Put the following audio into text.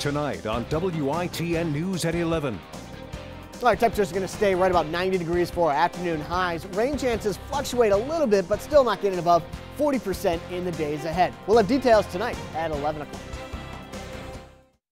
tonight on WITN News at 11. Our temperatures are going to stay right about 90 degrees for our afternoon highs. Rain chances fluctuate a little bit, but still not getting above 40% in the days ahead. We'll have details tonight at 11 o'clock.